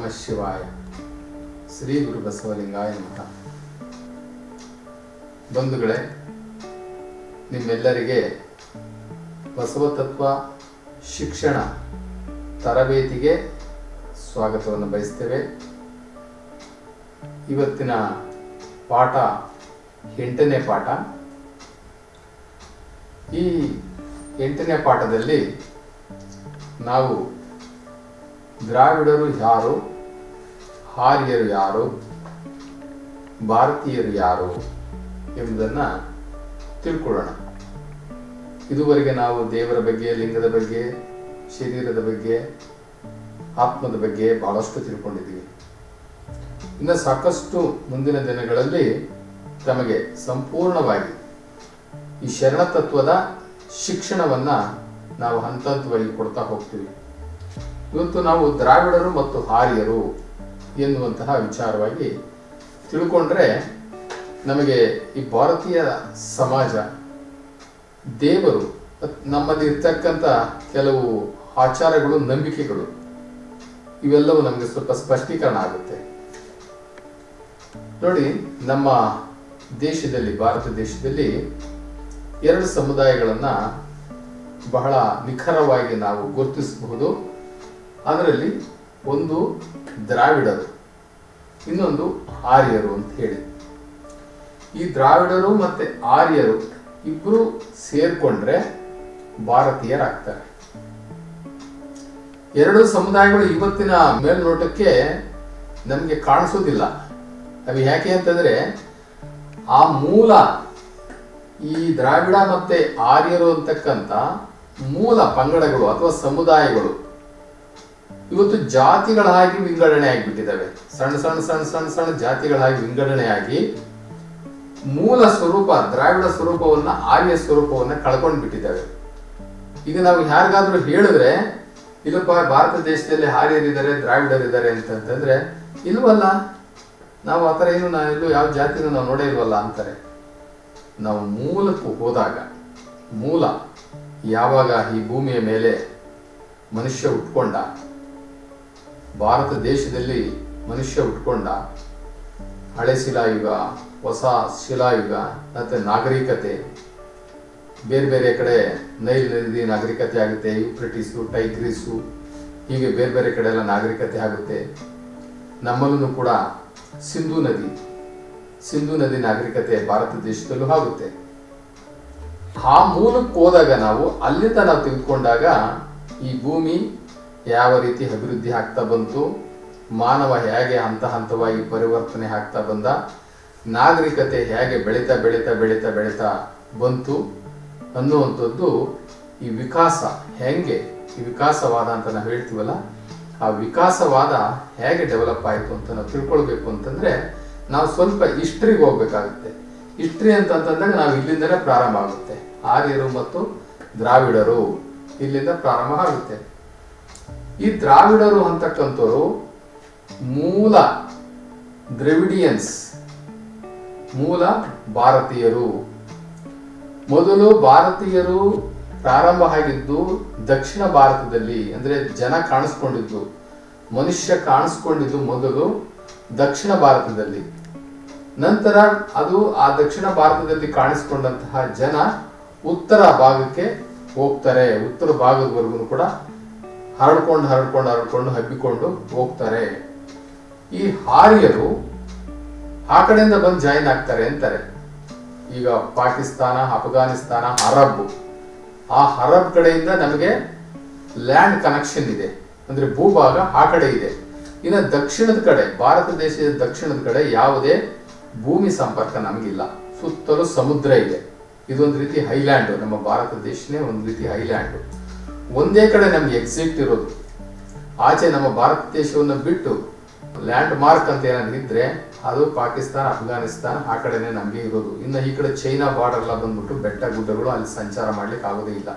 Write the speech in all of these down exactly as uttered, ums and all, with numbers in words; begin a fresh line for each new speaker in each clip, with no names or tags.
ನಮಃ ಶಿವಾಯ. ಶ್ರೀ ಗುರು ಬಸವಲಿಂಗಾಯ ನಮಃ. ಬಂಧುಗಳೇ, ನಿಮ್ಮೆಲ್ಲರಿಗೆ ಬಸವತತ್ವ ಶಿಕ್ಷಣ ತರಬೇತಿಗೆ ಸ್ವಾಗತವನ್ನು ಬಯಸ್ತೇವೆ. ಇವತ್ತಿನ ಪಾಠ ಎಂಟನೇ ಪಾಠ. ಈ ಎಂಟನೇ ಪಾಠದಲ್ಲಿ ನಾವು ದ್ರಾವಿಡರು ಯಾರು, ಆರ್ಯರು ಯಾರು, ಭಾರತೀಯರು ಯಾರು ಎಂಬುದನ್ನು ತಿಳ್ಕೊಳ್ಳೋಣ. ಇದುವರೆಗೆ ನಾವು ದೇವರ ಬಗ್ಗೆ, ಲಿಂಗದ ಬಗ್ಗೆ, ಶರೀರದ ಬಗ್ಗೆ, ಆತ್ಮದ ಬಗ್ಗೆ ಬಹಳಷ್ಟು ತಿಳ್ಕೊಂಡಿದ್ದೀವಿ. ಇನ್ನು ಸಾಕಷ್ಟು ಮುಂದಿನ ದಿನಗಳಲ್ಲಿ ತಮಗೆ ಸಂಪೂರ್ಣವಾಗಿ ಈ ಶರಣ ತತ್ವದ ಶಿಕ್ಷಣವನ್ನ ನಾವು ಹಂತ ಹಂತವಾಗಿ ಕೊಡ್ತಾ ಹೋಗ್ತೀವಿ. ಇವತ್ತು ನಾವು ದ್ರಾವಿಡರು ಮತ್ತು ಆರ್ಯರು ಎನ್ನುವಂತಹ ವಿಚಾರವಾಗಿ ತಿಳ್ಕೊಂಡ್ರೆ ನಮಗೆ ಈ ಭಾರತೀಯ ಸಮಾಜ, ದೇವರು, ನಮ್ಮಲ್ಲಿ ಇರ್ತಕ್ಕಂಥ ಕೆಲವು ಆಚಾರಗಳು, ನಂಬಿಕೆಗಳು, ಇವೆಲ್ಲವೂ ನಮಗೆ ಸ್ವಲ್ಪ ಸ್ಪಷ್ಟೀಕರಣ ಆಗುತ್ತೆ. ನೋಡಿ, ನಮ್ಮ ದೇಶದಲ್ಲಿ, ಭಾರತ ದೇಶದಲ್ಲಿ ಎರಡು ಸಮುದಾಯಗಳನ್ನು ಬಹಳ ನಿಖರವಾಗಿ ನಾವು ಗುರುತಿಸಬಹುದು. ಅದರಲ್ಲಿ ಒಂದು ದ್ರಾವಿಡರು, ಇನ್ನೊಂದು ಆರ್ಯರು ಅಂತ ಹೇಳಿ. ಈ ದ್ರಾವಿಡರು ಮತ್ತೆ ಆರ್ಯರು ಇಬ್ಬರು ಸೇರ್ಕೊಂಡ್ರೆ ಭಾರತೀಯರಾಗ್ತಾರೆ. ಎರಡು ಸಮುದಾಯಗಳು ಇವತ್ತಿನ ಮೇಲ್ನೋಟಕ್ಕೆ ನಮಗೆ ಕಾಣಿಸೋದಿಲ್ಲ. ಅವು ಯಾಕೆ ಅಂತಂದ್ರೆ, ಆ ಮೂಲ ಈ ದ್ರಾವಿಡ ಮತ್ತೆ ಆರ್ಯರು ಅಂತಕ್ಕಂಥ ಮೂಲ ಪಂಗಡಗಳು ಅಥವಾ ಸಮುದಾಯಗಳು ಇವತ್ತು ಜಾತಿಗಳಾಗಿ ವಿಂಗಡಣೆ ಆಗಿಬಿಟ್ಟಿದ್ದಾವೆ. ಸಣ್ಣ ಸಣ್ಣ ಸಣ್ಣ ಸಣ್ಣ ಸಣ್ಣ ಜಾತಿಗಳಾಗಿ ವಿಂಗಡಣೆಯಾಗಿ ಮೂಲ ಸ್ವರೂಪ, ದ್ರಾವಿಡ ಸ್ವರೂಪವನ್ನ, ಆರ್ಯ ಸ್ವರೂಪವನ್ನ ಕಳ್ಕೊಂಡು ಬಿಟ್ಟಿದ್ದಾವೆ. ಈಗ ನಾವು ಯಾರಿಗಾದ್ರೂ ಹೇಳಿದ್ರೆ, ಇಲ್ಲಪ್ಪ ಭಾರತ ದೇಶದಲ್ಲಿ ಆರ್ಯರಿದ್ದಾರೆ, ದ್ರಾವಿಡರಿದ್ದಾರೆ ಅಂತಂತಂದ್ರೆ, ಇಲ್ವಲ್ಲ, ನಾವು ಆ ಥರ ಏನು ನಾವು ಎಲ್ಲೂ ಯಾವ ಜಾತಿನೂ ನಾವು ನೋಡೇ ಇಲ್ವಲ್ಲ ಅಂತಾರೆ. ನಾವು ಮೂಲಕ್ಕೂ ಹೋದಾಗ, ಮೂಲ ಯಾವಾಗ ಈ ಭೂಮಿಯ ಮೇಲೆ ಮನುಷ್ಯ ಉಟ್ಕೊಂಡ, ಭಾರತ ದೇಶದಲ್ಲಿ ಮನುಷ್ಯ ಉಟ್ಕೊಂಡ, ಹಳೆ ಶಿಲಾಯುಗ, ಹೊಸ ಶಿಲಾಯುಗ, ಮತ್ತೆ ನಾಗರಿಕತೆ, ಬೇರೆ ಬೇರೆ ಕಡೆ ನೈಲ್ ನದಿ ನಾಗರಿಕತೆ ಆಗುತ್ತೆ, ಯೂಫ್ರೆಟಿಸು, ಟೈಗ್ರಿಸು, ಹೀಗೆ ಬೇರೆ ಬೇರೆ ಕಡೆ ಎಲ್ಲ ನಾಗರಿಕತೆ ಆಗುತ್ತೆ. ನಮ್ಮಲ್ಲೂ ಕೂಡ ಸಿಂಧೂ ನದಿ ಸಿಂಧೂ ನದಿ ನಾಗರಿಕತೆ ಭಾರತ ದೇಶದಲ್ಲೂ ಆಗುತ್ತೆ. ಆ ಮೂಲಕ್ಕೆ ಹೋದಾಗ, ನಾವು ಅಲ್ಲಿಂದ ನಾವು ತೆಗೆದುಕೊಂಡಾಗ ಈ ಭೂಮಿ ಯಾವ ರೀತಿ ಅಭಿವೃದ್ಧಿ ಆಗ್ತಾ ಬಂತು, ಮಾನವ ಹೇಗೆ ಹಂತ ಹಂತವಾಗಿ ಪರಿವರ್ತನೆ ಆಗ್ತಾ ಬಂದ, ನಾಗರಿಕತೆ ಹೇಗೆ ಬೆಳೀತಾ ಬೆಳೀತಾ ಬೆಳೀತಾ ಬೆಳೀತಾ ಬಂತು ಅನ್ನುವಂಥದ್ದು, ಈ ವಿಕಾಸ ಹೆಂಗೆ, ಈ ವಿಕಾಸವಾದ ಅಂತ ನಾವು ಹೇಳ್ತೀವಲ್ಲ, ಆ ವಿಕಾಸವಾದ ಹೇಗೆ ಡೆವಲಪ್ ಆಯಿತು ಅಂತ ನಾವು ತಿಳ್ಕೊಳ್ಬೇಕು ಅಂತಂದ್ರೆ ನಾವು ಸ್ವಲ್ಪ ಹಿಸ್ಟ್ರಿಗೆ ಹೋಗ್ಬೇಕಾಗುತ್ತೆ. ಹಿಸ್ಟ್ರಿ ಅಂತಂತಂದಾಗ ನಾವು ಇಲ್ಲಿಂದಲೇ ಪ್ರಾರಂಭ ಆಗುತ್ತೆ. ಆರ್ಯರು ಮತ್ತು ದ್ರಾವಿಡರು ಇಲ್ಲಿಂದ ಪ್ರಾರಂಭ ಆಗುತ್ತೆ. ಈ ದ್ರಾವಿಡರು ಅಂತಕ್ಕಂಥವ್ರು ಮೂಲ ದ್ರವಿಡಿಯನ್ಸ್, ಮೂಲ ಭಾರತೀಯರು. ಮೊದಲು ಭಾರತೀಯರು ಪ್ರಾರಂಭ ಆಗಿದ್ದು ದಕ್ಷಿಣ ಭಾರತದಲ್ಲಿ, ಅಂದ್ರೆ ಜನ ಕಾಣಿಸ್ಕೊಂಡಿದ್ದು, ಮನುಷ್ಯ ಕಾಣಿಸ್ಕೊಂಡಿದ್ದು ಮೊದಲು ದಕ್ಷಿಣ ಭಾರತದಲ್ಲಿ. ನಂತರ ಅದು ಆ ದಕ್ಷಿಣ ಭಾರತದಲ್ಲಿ ಕಾಣಿಸ್ಕೊಂಡಂತಹ ಜನ ಉತ್ತರ ಭಾಗಕ್ಕೆ ಹೋಗ್ತಾರೆ. ಉತ್ತರ ಭಾಗದವರೆಗೂ ಕೂಡ ಹರಡ್ಕೊಂಡು ಹರಡ್ಕೊಂಡು ಹರಡ್ಕೊಂಡು ಹಬ್ಬಿಕೊಂಡು ಹೋಗ್ತಾರೆ. ಈ ಆರ್ಯರು ಆ ಕಡೆಯಿಂದ ಬಂದು ಜಾಯಿನ್ ಆಗ್ತಾರೆ ಅಂತಾರೆ. ಈಗ ಪಾಕಿಸ್ತಾನ, ಅಫ್ಘಾನಿಸ್ತಾನ, ಅರಬ್, ಆ ಅರಬ್ ಕಡೆಯಿಂದ ನಮಗೆ ಲ್ಯಾಂಡ್ ಕನೆಕ್ಷನ್ ಇದೆ, ಅಂದ್ರೆ ಭೂಭಾಗ ಆ ಕಡೆ ಇದೆ. ಇನ್ನು ದಕ್ಷಿಣದ ಕಡೆ, ಭಾರತ ದೇಶದ ದಕ್ಷಿಣದ ಕಡೆ ಯಾವುದೇ ಭೂಮಿ ಸಂಪರ್ಕ ನಮಗಿಲ್ಲ. ಸುತ್ತಲೂ ಸಮುದ್ರ ಇದೆ. ಇದೊಂದು ರೀತಿ ಹೈಲ್ಯಾಂಡ್. ನಮ್ಮ ಭಾರತ ದೇಶನೇ ಒಂದು ರೀತಿ ಹೈಲ್ಯಾಂಡ್. ಒಂದೇ ಕಡೆ ನಮ್ಗೆ ಎಕ್ಸಿಟ್ ಇರೋದು. ಆಚೆ ನಮ್ಮ ಭಾರತ ದೇಶವನ್ನು ಬಿಟ್ಟು ಲ್ಯಾಂಡ್ ಮಾರ್ಕ್ ಅಂತ ಏನಾದ್ರು ಇದ್ರೆ ಅದು ಪಾಕಿಸ್ತಾನ, ಅಫ್ಘಾನಿಸ್ತಾನ ಆ ಕಡೆನೆ ನಮಗೆ ಇರೋದು. ಇನ್ನು ಈ ಕಡೆ ಚೈನಾ ಬಾರ್ಡರ್ ಎಲ್ಲ ಬಂದ್ಬಿಟ್ಟು ಬೆಟ್ಟ ಗುಡ್ಡಗಳು, ಅಲ್ಲಿ ಸಂಚಾರ ಮಾಡ್ಲಿಕ್ಕೆ ಆಗೋದೇ ಇಲ್ಲ.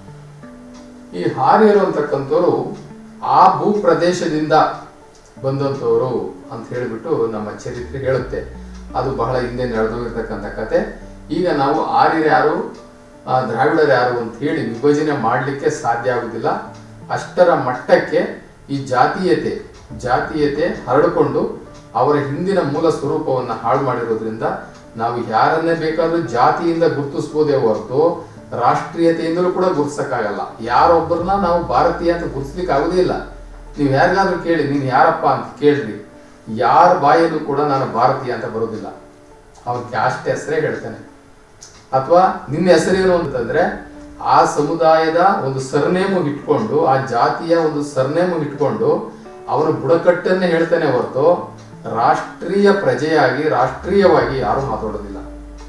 ಈ ಆರ್ಯರು ಅಂತಕ್ಕಂಥವ್ರು ಆ ಭೂ ಪ್ರದೇಶದಿಂದ ಬಂದಂಥವ್ರು ಅಂತ ಹೇಳಿಬಿಟ್ಟು ನಮ್ಮ ಚರಿತ್ರೆ ಹೇಳುತ್ತೆ. ಅದು ಬಹಳ ಹಿಂದೆ ನಡೆದೋಗಿರ್ತಕ್ಕಂಥ ಕತೆ. ಈಗ ನಾವು ಆರ್ಯರು ಯಾರು, ದ್ರಾವಿಡರು ಯಾರು ಅಂತ ಹೇಳಿ ವಿಭಜನೆ ಮಾಡಲಿಕ್ಕೆ ಸಾಧ್ಯ ಆಗುದಿಲ್ಲ. ಅಷ್ಟರ ಮಟ್ಟಕ್ಕೆ ಈ ಜಾತೀಯತೆ ಜಾತೀಯತೆ ಹರಡಿಕೊಂಡು ಅವರ ಹಿಂದಿನ ಮೂಲ ಸ್ವರೂಪವನ್ನು ಹಾಳು ಮಾಡಿರೋದ್ರಿಂದ ನಾವು ಯಾರನ್ನೇ ಬೇಕಾದ್ರೂ ಜಾತಿಯಿಂದ ಗುರುತಿಸ್ಬೋದೇ ಹೊರತು ರಾಷ್ಟ್ರೀಯತೆಯಿಂದಲೂ ಕೂಡ ಗುರುತಿಸಕ್ಕಾಗಲ್ಲ. ಯಾರೊಬ್ಬರನ್ನ ನಾವು ಭಾರತೀಯ ಅಂತ ಗುರುತಿಸ್ಲಿಕ್ಕೆ ಆಗೋದೇ ಇಲ್ಲ. ನೀವು ಯಾರಿಗಾದ್ರೂ ಕೇಳಿ ನೀನು ಯಾರಪ್ಪ ಅಂತ ಕೇಳ್ರಿ, ಯಾರ ಬಾಯಲ್ಲೂ ಕೂಡ ನಾನು ಭಾರತೀಯ ಅಂತ ಬರೋದಿಲ್ಲ. ಅವ್ರ ಕ್ಯಾಸ್ಟ್ ಹೆಸರೇ ಹೇಳ್ತಾನೆ. ಅಥವಾ ನಿನ್ನ ಹೆಸರೇನು ಅಂತಂದ್ರೆ ಆ ಸಮುದಾಯದ ಒಂದು ಸರ್ನೇಮು ಇಟ್ಕೊಂಡು, ಆ ಜಾತಿಯ ಒಂದು ಸರ್ನೇಮು ಇಟ್ಕೊಂಡು ಅವನ ಬುಡಕಟ್ಟನ್ನೇ ಹೇಳ್ತಾನೆ ಹೊರತು ರಾಷ್ಟ್ರೀಯ ಪ್ರಜೆಯಾಗಿ ರಾಷ್ಟ್ರೀಯವಾಗಿ ಯಾರು ಮಾತಾಡೋದಿಲ್ಲ.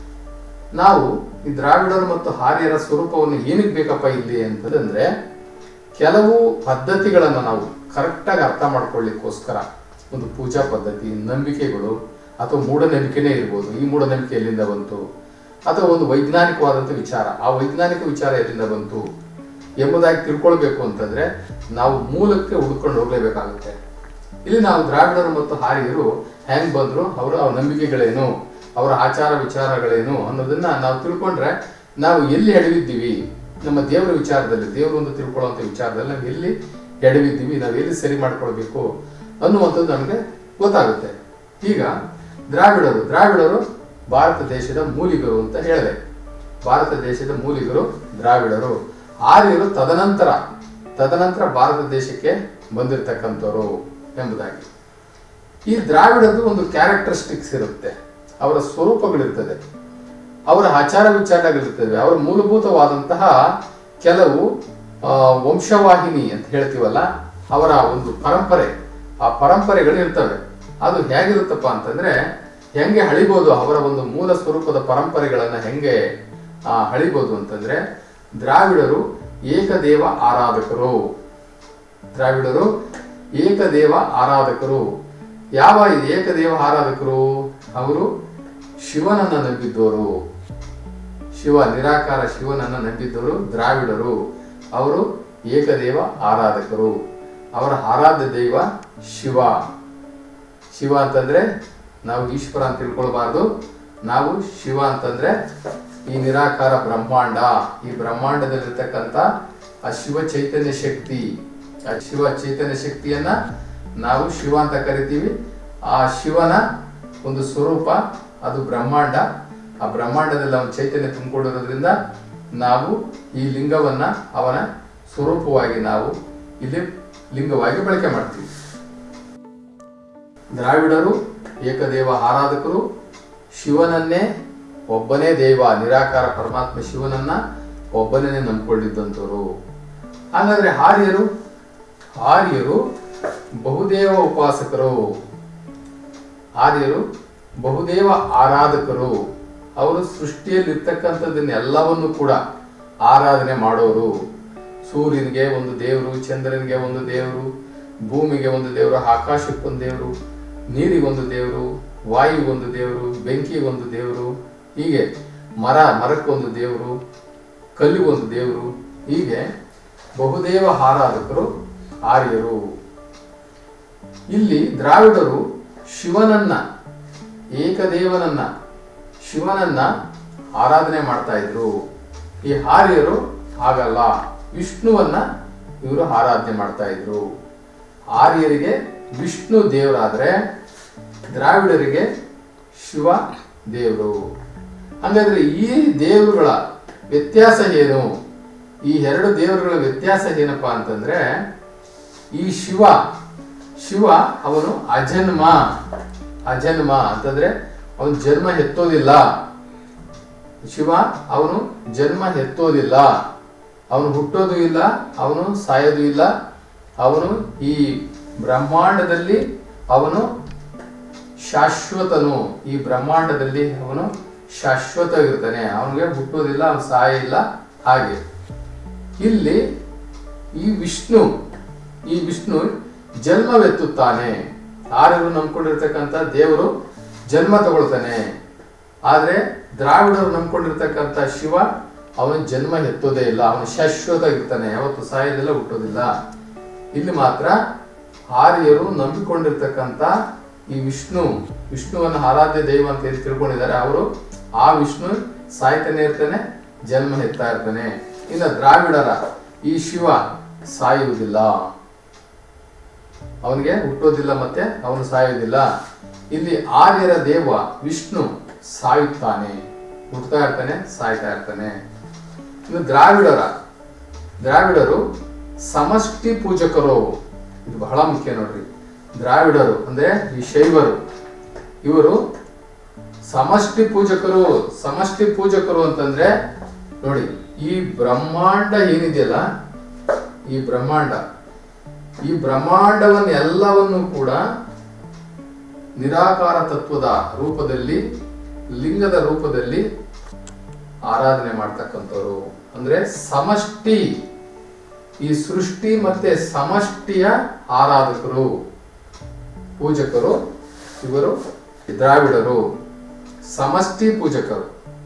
ನಾವು ಈ ದ್ರಾವಿಡರು ಮತ್ತು ಆರ್ಯರ ಸ್ವರೂಪವನ್ನು ಏನಕ್ಕೆ ಬೇಕಪ್ಪ ಇಲ್ಲಿ ಅಂತಂದ್ರೆ, ಕೆಲವು ಪದ್ಧತಿಗಳನ್ನು ನಾವು ಕರೆಕ್ಟಾಗಿ ಅರ್ಥ ಮಾಡ್ಕೊಳ್ಳಿಕ್ಕೋಸ್ಕರ, ಒಂದು ಪೂಜಾ ಪದ್ಧತಿ, ನಂಬಿಕೆಗಳು ಅಥವಾ ಮೂಢನಂಬಿಕೆನೇ ಇರ್ಬೋದು. ಈ ಮೂಢನಂಬಿಕೆ ಎಲ್ಲಿಂದ ಬಂತು, ಅಥವಾ ಒಂದು ವೈಜ್ಞಾನಿಕವಾದಂಥ ವಿಚಾರ, ಆ ವೈಜ್ಞಾನಿಕ ವಿಚಾರ ಎಲ್ಲಿಂದ ಬಂತು ಎಂಬುದಾಗಿ ತಿಳ್ಕೊಳ್ಬೇಕು ಅಂತಂದ್ರೆ ನಾವು ಮೂಲಕ್ಕೆ ಹುಡ್ಕೊಂಡು ಹೋಗ್ಲೇಬೇಕಾಗುತ್ತೆ. ಇಲ್ಲಿ ನಾವು ದ್ರಾವಿಡರು ಮತ್ತು ಆರ್ಯರು ಹೆಂಗ್ ಬಂದ್ರು, ಅವರ ನಂಬಿಕೆಗಳೇನು, ಅವರ ಆಚಾರ ವಿಚಾರಗಳೇನು ಅನ್ನೋದನ್ನ ನಾವು ತಿಳ್ಕೊಂಡ್ರೆ ನಾವು ಎಲ್ಲಿ ಎಡವಿದ್ದೀವಿ, ನಮ್ಮ ದೇವರ ವಿಚಾರದಲ್ಲಿ, ದೇವರು ಒಂದು ತಿಳ್ಕೊಳ್ಳುವಂಥ ವಿಚಾರದಲ್ಲಿ ನಾವು ಎಲ್ಲಿ ಎಡವಿದ್ದೀವಿ, ನಾವು ಎಲ್ಲಿ ಸರಿ ಮಾಡ್ಕೊಳ್ಬೇಕು ಅನ್ನುವಂಥದ್ದು ನಮಗೆ ಗೊತ್ತಾಗುತ್ತೆ. ಈಗ ದ್ರಾವಿಡರು ದ್ರಾವಿಡರು ಭಾರತ ದೇಶದ ಮೂಲಿಗರು ಅಂತ ಹೇಳಿದೆ. ಭಾರತ ದೇಶದ ಮೂಲಿಗರು ದ್ರಾವಿಡರು. ಆರ್ಯರು ತದನಂತರ ತದನಂತರ ಭಾರತ ದೇಶಕ್ಕೆ ಬಂದಿರತಕ್ಕಂಥವ್ರು ಎಂಬುದಾಗಿ. ಈ ದ್ರಾವಿಡದ್ದು ಒಂದು ಕ್ಯಾರೆಕ್ಟರಿಸ್ಟಿಕ್ಸ್ ಇರುತ್ತೆ, ಅವರ ಸ್ವರೂಪಗಳಿರ್ತದೆ, ಅವರ ಆಚಾರ ವಿಚಾರಗಳಿರ್ತದೆ, ಅವರ ಮೂಲಭೂತವಾದಂತಹ ಕೆಲವು ವಂಶವಾಹಿನಿ ಅಂತ ಹೇಳ್ತೀವಲ್ಲ, ಅವರ ಒಂದು ಪರಂಪರೆ, ಆ ಪರಂಪರೆಗಳು ಇರ್ತವೆ. ಅದು ಹೇಗಿರುತ್ತಪ್ಪ ಅಂತಂದ್ರೆ, ಹೆಂಗೆ ಹಳಿಬೋದು, ಅವರ ಒಂದು ಮೂಲ ಸ್ವರೂಪದ ಪರಂಪರೆಗಳನ್ನ ಹೆಂಗೆ ಹಳಿಬೋದು ಅಂತಂದ್ರೆ, ದ್ರಾವಿಡರು ಏಕದೇವ ಆರಾಧಕರು. ದ್ರಾವಿಡರು ಏಕದೇವ ಆರಾಧಕರು. ಯಾವ ಏಕದೇವ ಆರಾಧಕರು? ಅವರು ಶಿವನನ್ನ ನಂಬಿದ್ದವರು, ಶಿವ ನಿರಾಕಾರ ಶಿವನನ್ನ ನಂಬಿದ್ದವರು ದ್ರಾವಿಡರು. ಅವರು ಏಕದೇವ ಆರಾಧಕರು. ಅವರ ಆರಾಧ್ಯ ದೈವ ಶಿವ. ಶಿವ ಅಂತಂದ್ರೆ ನಾವು ಈಶ್ವರ ಅಂತ ತಿಳ್ಕೊಳ್ಬಾರ್ದು. ನಾವು ಶಿವ ಅಂತಂದ್ರೆ ಈ ನಿರಾಕಾರ ಬ್ರಹ್ಮಾಂಡ, ಈ ಬ್ರಹ್ಮಾಂಡದಲ್ಲಿರ್ತಕ್ಕಂಥ ಆ ಶಿವ ಚೈತನ್ಯ ಶಕ್ತಿ, ಆ ಶಿವ ಚೈತನ್ಯ ಶಕ್ತಿಯನ್ನ ನಾವು ಶಿವ ಅಂತ ಕರಿತೀವಿ. ಆ ಶಿವನ ಒಂದು ಸ್ವರೂಪ ಅದು ಬ್ರಹ್ಮಾಂಡ. ಆ ಬ್ರಹ್ಮಾಂಡದಲ್ಲಿ ಅವನ ಚೈತನ್ಯ ತುಂಬಿಕೊಂಡಿರೋದ್ರಿಂದ ನಾವು ಈ ಲಿಂಗವನ್ನ ಅವನ ಸ್ವರೂಪವಾಗಿ ನಾವು ಇಲ್ಲಿ ಲಿಂಗವಾಗಿ ಬಳಕೆ ಮಾಡ್ತೀವಿ. ದ್ರಾವಿಡರು ಏಕದೇವ ಆರಾಧಕರು, ಶಿವನನ್ನೇ ಒಬ್ಬನೇ ದೇವ, ನಿರಾಕಾರ ಪರಮಾತ್ಮ ಶಿವನನ್ನ ಒಬ್ಬನೇ ನಂಬಿಕೊಂಡಿದ್ದಂಥವ್ರು. ಹಾಗಾದ್ರೆ ಆರ್ಯರು ಆರ್ಯರು ಬಹುದೇವ ಉಪಾಸಕರು, ಆರ್ಯರು ಬಹುದೇವ ಆರಾಧಕರು. ಅವರು ಸೃಷ್ಟಿಯಲ್ಲಿ ಇರ್ತಕ್ಕಂಥದ್ದನ್ನೆಲ್ಲವನ್ನು ಕೂಡ ಆರಾಧನೆ ಮಾಡೋರು. ಸೂರ್ಯನಿಗೆ ಒಂದು ದೇವರು, ಚಂದ್ರನಿಗೆ ಒಂದು ದೇವರು, ಭೂಮಿಗೆ ಒಂದು ದೇವರು, ಆಕಾಶಕ್ಕೊಂದು ದೇವರು, ನೀರಿಗೊಂದು ದೇವರು, ವಾಯುಗೊಂದು ದೇವರು, ಬೆಂಕಿಗೊಂದು ದೇವರು, ಹೀಗೆ ಮರ ಮರಕ್ಕೊಂದು ದೇವರು, ಕಲ್ಲಿಗೊಂದು ದೇವರು, ಹೀಗೆ ಬಹುದೇವ ಆರಾಧಕರು ಆರ್ಯರು. ಇಲ್ಲಿ ದ್ರಾವಿಡರು ಶಿವನನ್ನ, ಏಕದೇವನನ್ನ, ಶಿವನನ್ನ ಆರಾಧನೆ ಮಾಡ್ತಾ ಇದ್ರು. ಈ ಆರ್ಯರು ಹಾಗಲ್ಲ, ವಿಷ್ಣುವನ್ನ ಇವರು ಆರಾಧನೆ ಮಾಡ್ತಾ ಇದ್ರು. ಆರ್ಯರಿಗೆ ವಿಷ್ಣು ದೇವರಾದ್ರೆ ದ್ರಾವಿಡರಿಗೆ ಶಿವ ದೇವರು. ಹಾಗಾದ್ರೆ ಈ ದೇವರುಗಳ ವ್ಯತ್ಯಾಸ ಏನು? ಈ ಎರಡು ದೇವರುಗಳ ವ್ಯತ್ಯಾಸ ಏನಪ್ಪಾ ಅಂತಂದ್ರೆ, ಈ ಶಿವ ಶಿವ ಅವನು ಅಜನ್ಮ. ಅಜನ್ಮ ಅಂತಂದ್ರೆ ಅವನು ಜನ್ಮ ಎತ್ತೋದಿಲ್ಲ. ಶಿವ ಅವನು ಜನ್ಮ ಎತ್ತೋದಿಲ್ಲ, ಅವನು ಹುಟ್ಟೋದು ಇಲ್ಲ, ಅವನು ಸಾಯೋದು ಇಲ್ಲ. ಅವನು ಈ ಬ್ರಹ್ಮಾಂಡದಲ್ಲಿ ಅವನು ಶಾಶ್ವತನು. ಈ ಬ್ರಹ್ಮಾಂಡದಲ್ಲಿ ಅವನು ಶಾಶ್ವತ ಇರ್ತಾನೆ, ಅವನಿಗೆ ಹುಟ್ಟೋದಿಲ್ಲ, ಅವನು ಸಾಯ ಇಲ್ಲ. ಹಾಗೆ ಇಲ್ಲಿ ಈ ವಿಷ್ಣು ಈ ವಿಷ್ಣು ಜನ್ಮವೆತ್ತುತ್ತಾನೆ. ಆರ್ಯರು ನಂಬ್ಕೊಂಡಿರ್ತಕ್ಕಂಥ ದೇವರು ಜನ್ಮ ತಗೊಳ್ತಾನೆ. ಆದ್ರೆ ದ್ರಾವಿಡರು ನಂಬ್ಕೊಂಡಿರ್ತಕ್ಕಂಥ ಶಿವ ಅವನು ಜನ್ಮ ಎತ್ತೋದೇ ಇಲ್ಲ, ಅವನು ಶಾಶ್ವತ ಇರ್ತಾನೆ, ಯಾವತ್ತು ಸಾಯೋದಿಲ್ಲ, ಹುಟ್ಟೋದಿಲ್ಲ. ಇಲ್ಲಿ ಮಾತ್ರ ಆರ್ಯರು ನಂಬಿಕೊಂಡಿರ್ತಕ್ಕಂಥ ಈ ವಿಷ್ಣು, ವಿಷ್ಣುವನ್ನ ಆರಾಧ್ಯ ದೈವ ಅಂತ ಹೇಳಿ ತಿಳ್ಕೊಂಡಿದ್ದಾರೆ. ಅವರು ಆ ವಿಷ್ಣು ಸಾಯ್ತಾನೆ ಇರ್ತಾನೆ, ಜನ್ಮ ಎತ್ತಾ ಇರ್ತಾನೆ. ಇನ್ನು ದ್ರಾವಿಡರ ಈ ಶಿವ ಸಾಯುವುದಿಲ್ಲ. ಅವನಿಗೆ ಹುಟ್ಟೋದಿಲ್ಲ ಮತ್ತೆ ಅವನು ಸಾಯೋದಿಲ್ಲ. ಇಲ್ಲಿ ಆರ್ಯರ ದೇವ ವಿಷ್ಣು ಸಾಯುತ್ತಾನೆ, ಹುಟ್ಟತಾ ಇರ್ತಾನೆ, ಸಾಯ್ತಾ ಇರ್ತಾನೆ. ಇನ್ನು ದ್ರಾವಿಡರ ದ್ರಾವಿಡರು ಸಮಷ್ಟಿ ಪೂಜಕರು. ಇದು ಬಹಳ ಮುಖ್ಯ ನೋಡ್ರಿ. ದ್ರಾವಿಡರು ಅಂದ್ರೆ ಈ ಶೈವರು, ಇವರು ಸಮಷ್ಟಿ ಪೂಜಕರು. ಸಮಷ್ಟಿ ಪೂಜಕರು ಅಂತಂದ್ರೆ ನೋಡಿ, ಈ ಬ್ರಹ್ಮಾಂಡ ಏನಿದೆಯಲ್ಲ, ಈ ಬ್ರಹ್ಮಾಂಡ ಈ ಬ್ರಹ್ಮಾಂಡವನ್ನು ಎಲ್ಲವನ್ನು ಕೂಡ ನಿರಾಕಾರ ತತ್ವದ ರೂಪದಲ್ಲಿ, ಲಿಂಗದ ರೂಪದಲ್ಲಿ ಆರಾಧನೆ ಮಾಡ್ತಕ್ಕಂಥವ್ರು. ಅಂದ್ರೆ ಸಮಷ್ಟಿ, ಈ ಸೃಷ್ಟಿ ಮತ್ತೆ ಸಮಷ್ಟಿಯ ಆರಾಧಕರು, ಪೂಜಕರು ಇವರು ದ್ರಾವಿಡರು, ಸಮಷ್ಟಿ ಪೂಜಕರು.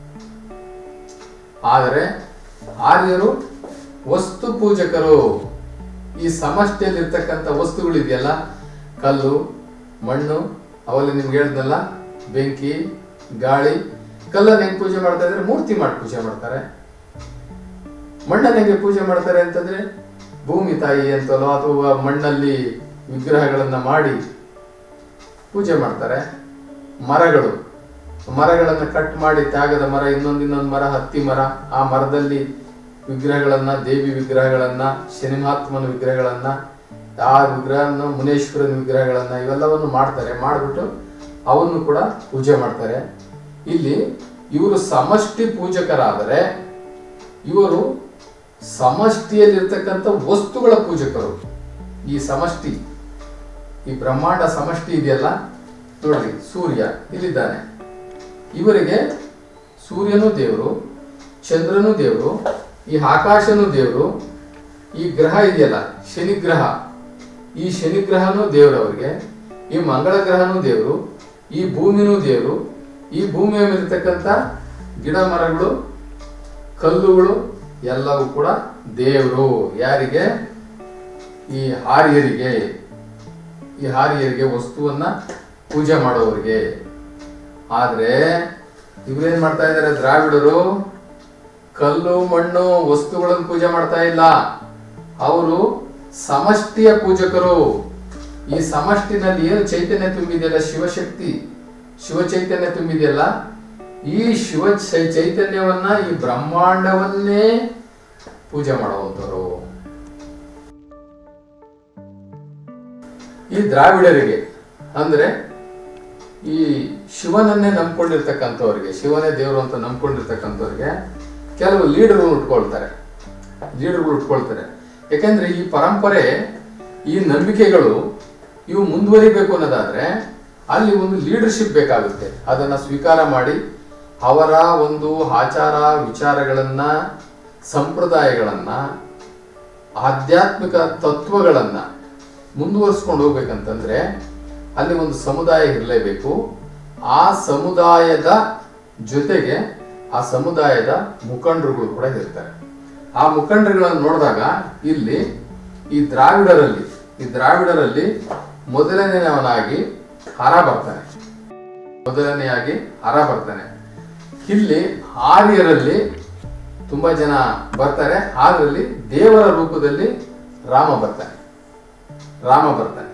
ಆದರೆ ಆರ್ಯರು ವಸ್ತು ಪೂಜಕರು. ಈ ಸಮಷ್ಟಿಯಲ್ಲಿ ಇರ್ತಕ್ಕಂಥ ವಸ್ತುಗಳಿದೆಯಲ್ಲ, ಕಲ್ಲು, ಮಣ್ಣು, ಅವಲ್ಲಿ ನಿಮ್ಗೆ ಹೇಳ್ದಲ್ಲ, ಬೆಂಕಿ, ಗಾಳಿ. ಕಲ್ಲನ್ನು ಹೆಂಗೆ ಪೂಜೆ ಮಾಡ್ತಾ ಇದ್ರೆ ಮೂರ್ತಿ ಮಾಡಿ ಪೂಜೆ ಮಾಡ್ತಾರೆ. ಮಣ್ಣನ್ನು ಹೆಂಗೆ ಪೂಜೆ ಮಾಡ್ತಾರೆ ಅಂತಂದ್ರೆ ಭೂಮಿ ತಾಯಿ ಅಂತಲೋ ಅಥವಾ ಮಣ್ಣಲ್ಲಿ ವಿಗ್ರಹಗಳನ್ನ ಮಾಡಿ ಪೂಜೆ ಮಾಡ್ತಾರೆ. ಮರಗಳು ಮರಗಳನ್ನು ಕಟ್ ಮಾಡಿ, ತ್ಯಾಗದ ಮರ, ಇನ್ನೊಂದು ಇನ್ನೊಂದು ಮರ, ಹತ್ತಿ ಮರ, ಆ ಮರದಲ್ಲಿ ವಿಗ್ರಹಗಳನ್ನ, ದೇವಿ ವಿಗ್ರಹಗಳನ್ನ, ಶನಿಮಹಾತ್ಮನ ವಿಗ್ರಹಗಳನ್ನ, ಆ ವಿಗ್ರಹನ, ಮುನೇಶ್ವರನ ವಿಗ್ರಹಗಳನ್ನ, ಇವೆಲ್ಲವನ್ನು ಮಾಡ್ತಾರೆ. ಮಾಡಿಬಿಟ್ಟು ಅವನ್ನು ಕೂಡ ಪೂಜೆ ಮಾಡ್ತಾರೆ. ಇಲ್ಲಿ ಇವರು ಸಮಷ್ಟಿ ಪೂಜಕರಾದರೆ, ಇವರು ಸಮಷ್ಟಿಯಲ್ಲಿರ್ತಕ್ಕಂಥ ವಸ್ತುಗಳ ಪೂಜಕರು. ಈ ಸಮಷ್ಟಿ, ಈ ಬ್ರಹ್ಮಾಂಡ ಸಮಷ್ಟಿ ಇದೆಯಲ್ಲ ನೋಡ್ರಿ, ಸೂರ್ಯ ಇಲ್ಲಿದ್ದಾನೆ. ಇವರಿಗೆ ಸೂರ್ಯನೂ ದೇವರು, ಚಂದ್ರನೂ ದೇವರು, ಈ ಆಕಾಶನೂ ದೇವರು, ಈ ಗ್ರಹ ಇದೆಯಲ್ಲ ಶನಿಗ್ರಹ, ಈ ಶನಿಗ್ರಹನೂ ದೇವರು ಅವರಿಗೆ, ಈ ಮಂಗಳ ಗ್ರಹನೂ ದೇವರು, ಈ ಭೂಮಿನೂ ದೇವರು, ಈ ಭೂಮಿಯ ಮೇಲಿರ್ತಕ್ಕಂಥ ಗಿಡ ಮರಗಳು, ಕಲ್ಲುಗಳು ಎಲ್ಲವೂ ಕೂಡ ದೇವರು. ಯಾರಿಗೆ? ಈ ಆರ್ಯರಿಗೆ, ಈ ಆರ್ಯರಿಗೆ, ವಸ್ತುವನ್ನ ಪೂಜೆ ಮಾಡೋರಿಗೆ. ಆದ್ರೆ ಇವ್ರೇನ್ ಮಾಡ್ತಾ ಇದ್ದಾರೆ? ದ್ರಾವಿಡರು ಕಲ್ಲು, ಮಣ್ಣು, ವಸ್ತುಗಳನ್ನು ಪೂಜೆ ಮಾಡ್ತಾ ಇಲ್ಲ. ಅವರು ಸಮಷ್ಟಿಯ ಪೂಜಕರು. ಈ ಸಮಷ್ಟಿನಲ್ಲಿ ಏನು ಚೈತನ್ಯ ತುಂಬಿದೆಯಲ್ಲ, ಶಿವಶಕ್ತಿ, ಶಿವ ಚೈತನ್ಯ ತುಂಬಿದೆಯಲ್ಲ, ಈ ಶಿವ ಚೈತನ್ಯವನ್ನ, ಈ ಬ್ರಹ್ಮಾಂಡವನ್ನೇ ಪೂಜೆ ಮಾಡುವಂತರು. ಈ ದ್ರಾವಿಡರಿಗೆ ಅಂದ್ರೆ ಈ ಶಿವನನ್ನೇ ನಂಬ್ಕೊಂಡಿರ್ತಕ್ಕಂಥವ್ರಿಗೆ, ಶಿವನೇ ದೇವರು ಅಂತ ನಂಬ್ಕೊಂಡಿರ್ತಕ್ಕಂಥವ್ರಿಗೆ ಕೆಲವು ಲೀಡರ್ಗಳು ಉಟ್ಕೊಳ್ತಾರೆ ಲೀಡರ್ಗಳು ಉಟ್ಕೊಳ್ತಾರೆ ಯಾಕಂದ್ರೆ ಈ ಪರಂಪರೆ, ಈ ನಂಬಿಕೆಗಳು ಇವು ಮುಂದುವರಿಬೇಕು ಅನ್ನೋದಾದ್ರೆ ಅಲ್ಲಿ ಒಂದು ಲೀಡರ್ಶಿಪ್ ಬೇಕಾಗುತ್ತೆ. ಅದನ್ನ ಸ್ವೀಕಾರ ಮಾಡಿ ಅವರ ಒಂದು ಆಚಾರ ವಿಚಾರಗಳನ್ನ, ಸಂಪ್ರದಾಯಗಳನ್ನ, ಆಧ್ಯಾತ್ಮಿಕ ತತ್ವಗಳನ್ನ ಮುಂದುವರಿಸ್ಕೊಂಡು ಹೋಗ್ಬೇಕಂತಂದ್ರೆ ಅಲ್ಲಿ ಒಂದು ಸಮುದಾಯ ಇರಲೇಬೇಕು. ಆ ಸಮುದಾಯದ ಜೊತೆಗೆ ಆ ಸಮುದಾಯದ ಮುಖಂಡರುಗಳು ಕೂಡ ಇರ್ತಾರೆ. ಆ ಮುಖಂಡರುಗಳನ್ನು ನೋಡಿದಾಗ ಇಲ್ಲಿ ಈ ದ್ರಾವಿಡರಲ್ಲಿ ಈ ದ್ರಾವಿಡರಲ್ಲಿ ಮೊದಲನೆಯವನಾಗಿ ಹರ ಬರ್ತಾನೆ ಮೊದಲನೆಯಾಗಿ ಹರ ಬರ್ತಾನೆ ಇಲ್ಲಿ ಆರ್ಯರಲ್ಲಿ ತುಂಬಾ ಜನ ಬರ್ತಾರೆ. ಅದರಲ್ಲಿ ದೇವರ ರೂಪದಲ್ಲಿ ರಾಮ ಬರ್ತಾನೆ ರಾಮ ಬರ್ತಾನೆ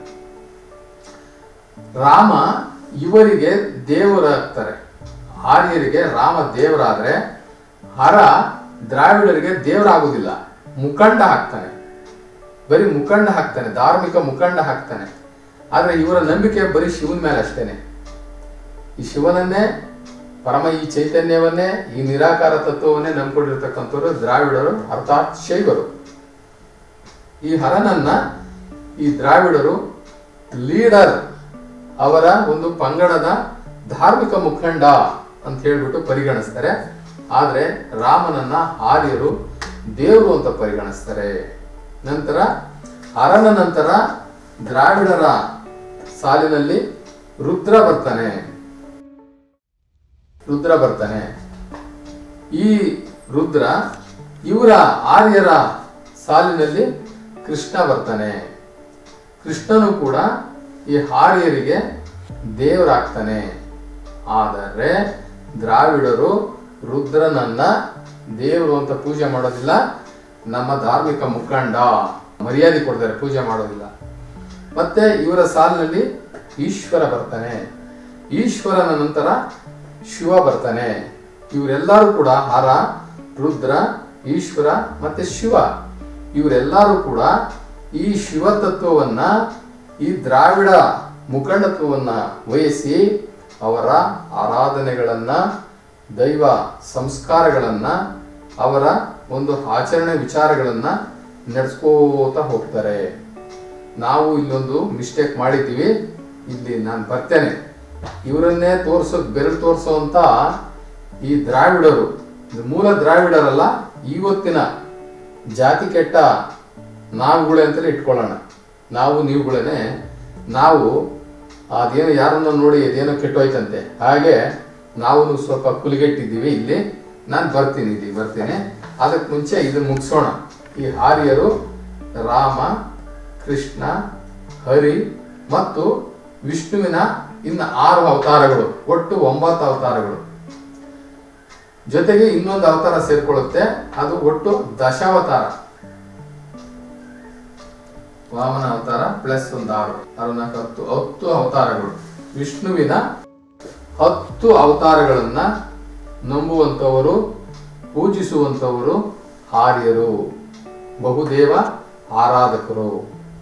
ರಾಮ ಇವರಿಗೆ ದೇವರಾಗ್ತಾರೆ. ಆರ್ಯರಿಗೆ ರಾಮ ದೇವರಾದ್ರೆ ಹರ ದ್ರಾವಿಡರಿಗೆ ದೇವರಾಗುವುದಿಲ್ಲ, ಮುಖಂಡ ಹಾಕ್ತಾನೆ. ಬರೀ ಮುಖಂಡ ಹಾಕ್ತಾನೆ, ಧಾರ್ಮಿಕ ಮುಖಂಡ ಹಾಕ್ತಾನೆ. ಆದ್ರೆ ಇವರ ನಂಬಿಕೆ ಬರೀ ಶಿವನ ಮೇಲೆ ಅಷ್ಟೇನೆ. ಈ ಶಿವನನ್ನೇ, ಪರಮ ಈ ಚೈತನ್ಯವನ್ನೇ, ಈ ನಿರಾಕಾರ ತತ್ವವನ್ನೇ ನಂಬಿಕೊಂಡಿರ್ತಕ್ಕಂಥವ್ರು ದ್ರಾವಿಡರು, ಅರ್ಥಾತ್ ಶೈವರು. ಈ ಹರನನ್ನ ಈ ದ್ರಾವಿಡರು ಲೀಡರ್, ಅವರ ಒಂದು ಪಂಗಡದ ಧಾರ್ಮಿಕ ಮುಖಂಡ ಅಂತ ಹೇಳ್ಬಿಟ್ಟು ಪರಿಗಣಿಸ್ತಾರೆ. ಆದ್ರೆ ರಾಮನನ್ನ ಆರ್ಯರು ದೇವರು ಅಂತ ಪರಿಗಣಿಸ್ತಾರೆ. ನಂತರ ಹರನ ನಂತರ ದ್ರಾವಿಡರ ಸಾಲಿನಲ್ಲಿ ರುದ್ರ ಬರ್ತಾನೆ ರುದ್ರ ಬರ್ತಾನೆ ಈ ರುದ್ರ ಇವರ ಆರ್ಯರ ಸಾಲಿನಲ್ಲಿ ಕೃಷ್ಣ ಬರ್ತಾನೆ. ಕೃಷ್ಣನು ಕೂಡ ಈ ಆರ್ಯರಿಗೆ ದೇವರಾಗ್ತಾನೆ. ಆದರೆ ದ್ರಾವಿಡರು ರುದ್ರನನ್ನ ದೇವರು ಅಂತ ಪೂಜೆ ಮಾಡೋದಿಲ್ಲ, ನಮ್ಮ ಧಾರ್ಮಿಕ ಮುಖಂಡ ಮರ್ಯಾದೆ ಕೊಡ್ತಾರೆ, ಪೂಜೆ ಮಾಡೋದಿಲ್ಲ. ಮತ್ತೆ ಇವರ ಸಾಲಿನಲ್ಲಿ ಈಶ್ವರ ಬರ್ತಾನೆ. ಈಶ್ವರನ ನಂತರ ಶಿವ ಬರ್ತಾನೆ. ಇವರೆಲ್ಲರೂ ಕೂಡ ಹರ, ರುದ್ರ, ಈಶ್ವರ ಮತ್ತೆ ಶಿವ ಇವರೆಲ್ಲರೂ ಕೂಡ ಈ ಶಿವ ತತ್ವವನ್ನ, ಈ ದ್ರಾವಿಡ ಮುಖಂಡತ್ವವನ್ನ ವಹಿಸಿ ಅವರ ಆರಾಧನೆಗಳನ್ನ, ದೈವ ಸಂಸ್ಕಾರಗಳನ್ನ, ಅವರ ಒಂದು ಆಚರಣೆ ವಿಚಾರಗಳನ್ನ ನಡೆಸ್ಕೋತಾ ಹೋಗ್ತಾರೆ. ನಾವು ಇಲ್ಲೊಂದು ಮಿಸ್ಟೇಕ್ ಮಾಡಿದ್ದೀವಿ. ಇಲ್ಲಿ ನಾನು ಬರ್ತೇನೆ, ಇವರನ್ನೇ ತೋರ್ಸೋ ಬೆರಳು ತೋರಿಸೋಂತ ಈ ದ್ರಾವಿಡರು, ಮೂಲ ದ್ರಾವಿಡರಲ್ಲ, ಇವತ್ತಿನ ಜಾತಿ ಕೆಟ್ಟ ನಾವುಗಳೇ ಅಂತಲೇ ಇಟ್ಕೊಳ್ಳೋಣ. ನಾವು ನೀವುಗಳೇನೆ. ನಾವು ಅದೇನೋ ಯಾರನ್ನ ನೋಡಿ ಅದೇನೋ ಕೆಟ್ಟೋಯ್ತಂತೆ, ಹಾಗೆ ನಾವು ಸ್ವಲ್ಪ ಕುಲಿಗೆಟ್ಟಿದ್ದೀವಿ. ಇಲ್ಲಿ ನಾನು ಬರ್ತೀನಿ, ಇಲ್ಲಿ ಬರ್ತೀನಿ. ಅದಕ್ಕೆ ಮುಂಚೆ ಇದನ್ನು ಮುಗಿಸೋಣ. ಈ ಆರ್ಯರು ರಾಮ, ಕೃಷ್ಣ, ಹರಿ ಮತ್ತು ವಿಷ್ಣುವಿನ ಇನ್ನು ಆರು ಅವತಾರಗಳು, ಒಟ್ಟು ಒಂಬತ್ತು ಅವತಾರಗಳು. ಜೊತೆಗೆ ಇನ್ನೊಂದು ಅವತಾರ ಸೇರ್ಕೊಳ್ಳುತ್ತೆ, ಅದು ಒಟ್ಟು ದಶಾವತಾರ. ವಾಮನ ಅವತಾರ ಪ್ಲಸ್ ಒಂದು ಆರು, ಆರು ನಾಲ್ಕು ಹತ್ತು, ಹತ್ತು ಅವತಾರಗಳು. ವಿಷ್ಣುವಿನ ಹತ್ತು ಅವತಾರಗಳನ್ನ ನಂಬುವಂಥವರು, ಪೂಜಿಸುವಂಥವರು ಆರ್ಯರು, ಬಹುದೇವ ಆರಾಧಕರು.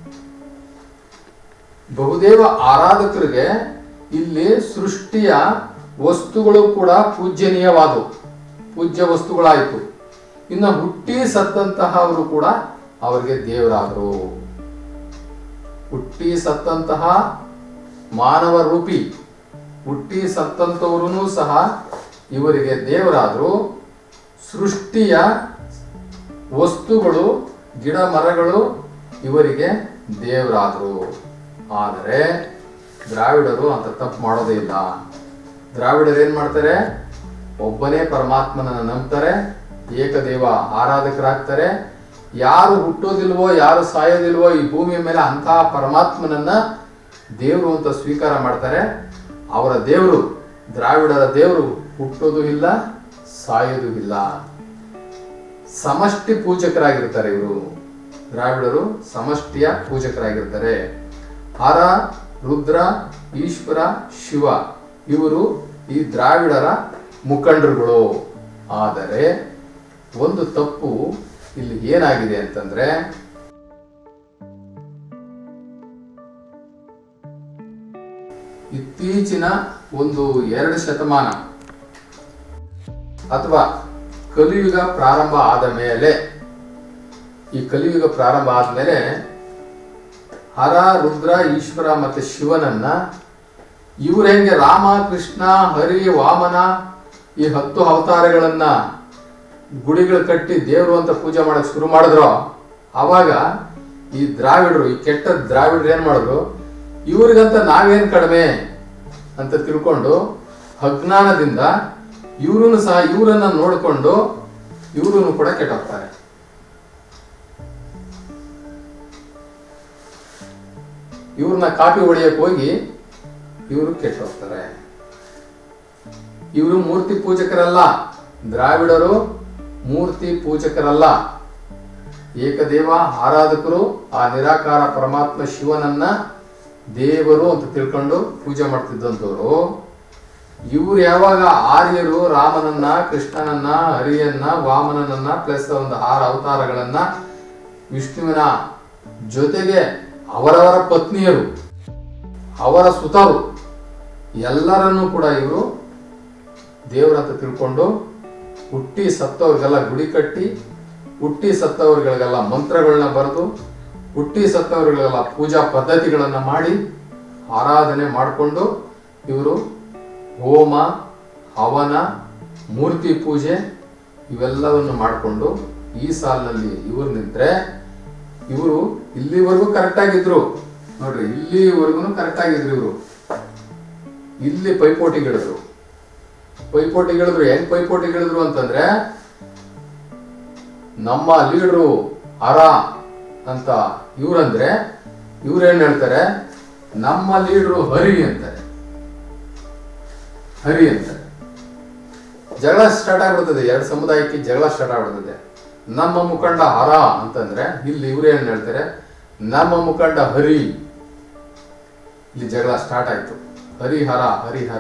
ಬಹುದೇವ ಆರಾಧಕರಿಗೆ ಇಲ್ಲಿ ಸೃಷ್ಟಿಯ ವಸ್ತುಗಳು ಕೂಡ ಪೂಜ್ಯನೀಯವಾದವು, ಪೂಜ್ಯ ವಸ್ತುಗಳಾಯಿತು. ಇನ್ನು ಹುಟ್ಟಿ ಸತ್ತಂತಹ ಅವರು ಕೂಡ ಅವರಿಗೆ ದೇವರಾದರು. ಹುಟ್ಟಿ ಸತ್ತಂತಹ ಮಾನವ ರೂಪಿ ಹುಟ್ಟಿ ಸತ್ತಂತವರೂ ಸಹ ಇವರಿಗೆ ದೇವರಾದರು. ಸೃಷ್ಟಿಯ ವಸ್ತುಗಳು, ಗಿಡ ಮರಗಳು ಇವರಿಗೆ ದೇವರಾದರು. ಆದರೆ ದ್ರಾವಿಡರು ಅಂತ ತಪ್ಪು ಮಾಡೋದೇ ಇಲ್ಲ. ದ್ರಾವಿಡರು ಏನ್ ಮಾಡ್ತಾರೆ? ಒಬ್ಬನೇ ಪರಮಾತ್ಮನನ್ನ ನಂಬ್ತಾರೆ, ಏಕದೇವ ಆರಾಧಕರಾಗ್ತಾರೆ. ಯಾರು ಹುಟ್ಟೋದಿಲ್ವೋ, ಯಾರು ಸಾಯೋದಿಲ್ವೋ ಈ ಭೂಮಿಯ ಮೇಲೆ ಅಂತಹ ಪರಮಾತ್ಮನನ್ನ ದೇವರು ಅಂತ ಸ್ವೀಕಾರ ಮಾಡ್ತಾರೆ. ಅವರ ದೇವರು, ದ್ರಾವಿಡರ ದೇವರು ಹುಟ್ಟೋದು ಇಲ್ಲ, ಸಾಯೋದು ಇಲ್ಲ. ಸಮಷ್ಟಿ ಪೂಜಕರಾಗಿರ್ತಾರೆ ಇವರು. ದ್ರಾವಿಡರು ಸಮಷ್ಟಿಯ ಪೂಜಕರಾಗಿರ್ತಾರೆ. ಹರ, ರುದ್ರ, ಈಶ್ವರ, ಶಿವ ಇವರು ಈ ದ್ರಾವಿಡರ ಮುಖಂಡರುಗಳು. ಆದರೆ ಒಂದು ತಪ್ಪು ಇಲ್ಲಿ ಏನಾಗಿದೆ ಅಂತಂದ್ರೆ, ಇತ್ತೀಚಿನ ಒಂದು ಎರಡು ಶತಮಾನ ಅಥವಾ ಕಲಿಯುಗ ಪ್ರಾರಂಭ ಆದ ಮೇಲೆ, ಈ ಕಲಿಯುಗ ಪ್ರಾರಂಭ ಆದ್ಮೇಲೆ ಹರ, ರುದ್ರ, ಈಶ್ವರ ಮತ್ತೆ ಶಿವನನ್ನ ಇವ್ರ ಹೆಂಗೆ ರಾಮ, ಕೃಷ್ಣ, ಹರಿ, ವಾಮನ ಈ ಹತ್ತು ಅವತಾರಗಳನ್ನ ಗುಡಿಗಳು ಕಟ್ಟಿ ದೇವರು ಅಂತ ಪೂಜೆ ಮಾಡಕ್ ಶುರು ಮಾಡಿದ್ರು, ಅವಾಗ ಈ ದ್ರಾವಿಡರು, ಈ ಕೆಟ್ಟ ದ್ರಾವಿಡರು ಏನ್ ಮಾಡಿದ್ರು, ಇವ್ರಿಗಂತ ನಾವೇನ್ ಕಡಿಮೆ ಅಂತ ತಿಳ್ಕೊಂಡು ಅಜ್ಞಾನದಿಂದ ಇವ್ರನ್ನು ಸಹ ಇವರನ್ನ ನೋಡಿಕೊಂಡು ಇವ್ರನ್ನು ಕೂಡ ಕೆಟ್ಟೋಗ್ತಾರೆ. ಇವ್ರನ್ನ ಕಾಪಿ ಹೊಡೆಯಕ್ ಹೋಗಿ ಇವರು ಕೆಟ್ಟೋಗ್ತಾರೆ. ಇವರು ಮೂರ್ತಿ ಪೂಜಕರಲ್ಲ, ದ್ರಾವಿಡರು ಮೂರ್ತಿ ಪೂಜಕರಲ್ಲ, ಏಕದೇವ ಆರಾಧಕರು. ಆ ನಿರಾಕಾರ ಪರಮಾತ್ಮ ಶಿವನನ್ನ ದೇವರು ಅಂತ ತಿಳ್ಕೊಂಡು ಪೂಜೆ ಮಾಡ್ತಿದ್ದಂಥವ್ರು. ಇವ್ರು ಯಾವಾಗ ಆರ್ಯರು ರಾಮನನ್ನ, ಕೃಷ್ಣನನ್ನ, ಹರಿಯನ್ನ, ವಾಮನನನ್ನ ಪ್ಲಸ್ ಒಂದು ಆರು ಅವತಾರಗಳನ್ನ, ವಿಷ್ಣುವಿನ ಜೊತೆಗೆ ಅವರವರ ಪತ್ನಿಯರು, ಅವರ ಸುತರು ಎಲ್ಲರನ್ನೂ ಕೂಡ ಇವರು ದೇವರಂತ ತಿಳ್ಕೊಂಡು ಹುಟ್ಟಿ ಸತ್ತವ್ರಿಗೆಲ್ಲ ಗುಡಿ ಕಟ್ಟಿ, ಹುಟ್ಟಿ ಸತ್ತವ್ರಿಗಳಿಗೆಲ್ಲ ಮಂತ್ರಗಳನ್ನ ಬರೆದು, ಹುಟ್ಟಿ ಸತ್ತವ್ರಿಗೆಲ್ಲ ಪೂಜಾ ಪದ್ಧತಿಗಳನ್ನ ಮಾಡಿ ಆರಾಧನೆ ಮಾಡಿಕೊಂಡು ಇವರು ಹೋಮ, ಹವನ, ಮೂರ್ತಿ ಪೂಜೆ ಇವೆಲ್ಲವನ್ನು ಮಾಡಿಕೊಂಡು ಈ ಸಾಲಿನಲ್ಲಿ ಇವರು ನಿಂತ್ರೆ, ಇವರು ಇಲ್ಲಿವರೆಗೂ ಕರೆಕ್ಟ್ ಆಗಿದ್ರು ನೋಡ್ರಿ, ಇಲ್ಲಿವರೆಗೂ ಕರೆಕ್ಟ್ ಆಗಿದ್ರು. ಇವರು ಇಲ್ಲಿ ಪೈಪೋಟಿಗಳಿದ್ರು ಪೈಪೋಟಿಗಳಿದ್ರು ಹೆಂಗ್ ಪೈಪೋಟಿಗಳಿದ್ರು ಅಂತಂದ್ರೆ, ನಮ್ಮ ಲೀಡ್ರು ಅರ ಅಂತ ಇವ್ರಂದ್ರೆ, ಇವ್ರೇನ್ ಹೇಳ್ತಾರೆ, ನಮ್ಮ ಲೀಡ್ರು ಹರಿ ಅಂತಾರೆ, ಹರಿ ಅಂತಾರೆ. ಜಗಳ ಸ್ಟಾರ್ಟ್ ಆಗ್ಬಿಡ್ತದೆ, ಎರಡು ಸಮುದಾಯಕ್ಕೆ ಜಗಳ ಸ್ಟಾರ್ಟ್ ಆಗ್ಬಿಡ್ತದೆ. ನಮ್ಮ ಮುಖಂಡ ಹರ ಅಂತಂದ್ರೆ, ಇಲ್ಲಿ ಇವ್ರು ಏನ್ ಹೇಳ್ತಾರೆ, ನಮ್ಮ ಮುಖಂಡ ಹರಿ ಇಲ್ಲಿ ಜಗಳ ಸ್ಟಾರ್ಟ್ ಆಯ್ತು. ಹರಿಹರ ಹರಿಹರ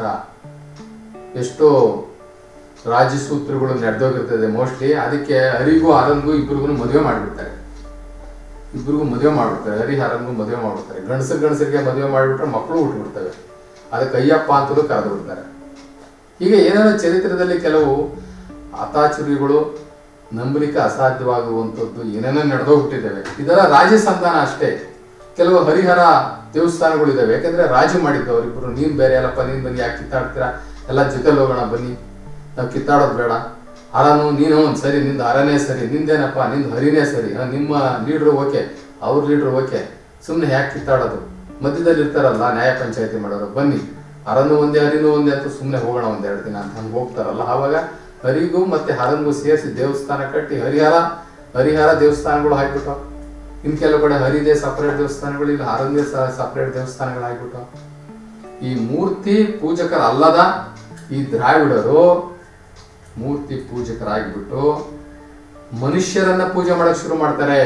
ಎಷ್ಟೋ ರಾಜಸೂತ್ರಗಳು ನಡೆದೋಗಿರ್ತದೆ ಮೋಸ್ಟ್ಲಿ. ಅದಕ್ಕೆ ಹರಿಗೂ ಹರನ್ಗೂ ಇಬ್ಬರಿಗೂ ಮದುವೆ ಮಾಡಿಬಿಡ್ತಾರೆ, ಇಬ್ಬರಿಗೂ ಮದುವೆ ಮಾಡ್ಬಿಡ್ತಾರೆ, ಹರಿಹರನ್ಗೂ ಮದುವೆ ಮಾಡ್ಬಿಡ್ತಾರೆ. ಗಂಡಸರು ಗಂಡಸರಿಗೆ ಮದುವೆ ಮಾಡಿಬಿಟ್ರೆ ಮಕ್ಕಳು ಹುಟ್ಟುಬಿಡ್ತವೆ, ಅದಕ್ಕೆ ಅಯ್ಯಪ್ಪ ಅಂತಲೂ ಕರೆದು ಬಿಡ್ತಾರೆ. ಹೀಗೆ ಏನೇನೋ ಚರಿತ್ರದಲ್ಲಿ ಕೆಲವು ಅತಾಚುರಿಗಳು ನಂಬಲಿಕ್ಕೆ ಅಸಾಧ್ಯವಾಗುವಂಥದ್ದು ಏನೇನೋ ನಡೆದೋಗ್ಬಿಟ್ಟಿದ್ದಾವೆ. ಇದೆಲ್ಲ ರಾಜ ಸಂತಾನ ಅಷ್ಟೇ. ಕೆಲವು ಹರಿಹರ ದೇವಸ್ಥಾನಗಳು ಇದಾವೆ, ಯಾಕಂದ್ರೆ ರಾಜು ಮಾಡಿದ್ದು ಅವರಿಬ್ಬರು. ನೀನ್ ಬೇರೆ ಅಲ್ಲಪ್ಪ, ನೀನ್ ಬನ್ನಿ, ಯಾಕೆ ಕಿತ್ತಾಡ್ತೀರಾ, ಎಲ್ಲ ಜೊತೆಲಿ ಹೋಗೋಣ ಬನ್ನಿ, ನಾವು ಕಿತ್ತಾಡೋದು ಬೇಡ. ಹರನು ನೀನು ಒಂದು ಸರಿ, ನಿಂದು ಹರನೇ ಸರಿ, ನಿಂದೇನಪ್ಪ ನಿಂದು ಹರಿನೇ ಸರಿ, ನಿಮ್ಮ ಲೀಡ್ರು ಓಕೆ, ಅವ್ರ ಲೀಡ್ರು ಓಕೆ, ಸುಮ್ಮನೆ ಯಾಕೆ ಕಿತ್ತಾಡೋದು, ಮಧ್ಯದಲ್ಲಿ ಇರ್ತಾರಲ್ಲ ನ್ಯಾಯ ಪಂಚಾಯತಿ ಮಾಡೋರು, ಬನ್ನಿ ಹರನು ಒಂದೇ ಹರಿನೂ ಒಂದೇ ಅಂತ ಸುಮ್ಮನೆ ಹೋಗೋಣ ಒಂದೆರಡು ದಿನ ಅಂತ ಹಂಗೆ ಹೋಗ್ತಾರಲ್ಲ. ಆವಾಗ ಹರಿಗೂ ಮತ್ತೆ ಹರನ್ಗೂ ಸೇರಿಸಿ ದೇವಸ್ಥಾನ ಕಟ್ಟಿ ಹರಿಹರ ಹರಿಹರ ದೇವಸ್ಥಾನಗಳು ಹಾಕ್ಬಿಟ್ಟು, ಇನ್ ಕೆಲವು ಕಡೆ ಹರಿದೇ ಸಪರೇಟ್ ದೇವಸ್ಥಾನಗಳು, ಇಲ್ಲ ಹರನ್ದೇ ಸಪರೇಟ್ ದೇವಸ್ಥಾನಗಳು ಹಾಕ್ಬಿಟ್ಟು. ಈ ಮೂರ್ತಿ ಪೂಜಕರಲ್ಲದ ಈ ದ್ರಾವಿಡರು ಮೂರ್ತಿ ಪೂಜಕರಾಗಿಬಿಟ್ಟು ಮನುಷ್ಯರನ್ನ ಪೂಜೆ ಮಾಡಕ್ ಶುರು ಮಾಡ್ತಾರೆ.